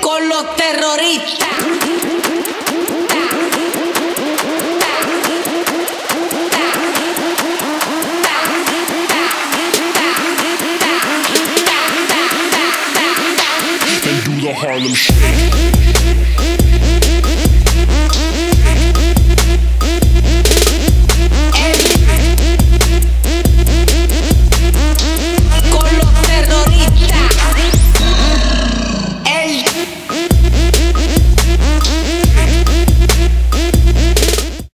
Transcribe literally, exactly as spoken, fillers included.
con los terroristas. And do the Harlem Shake.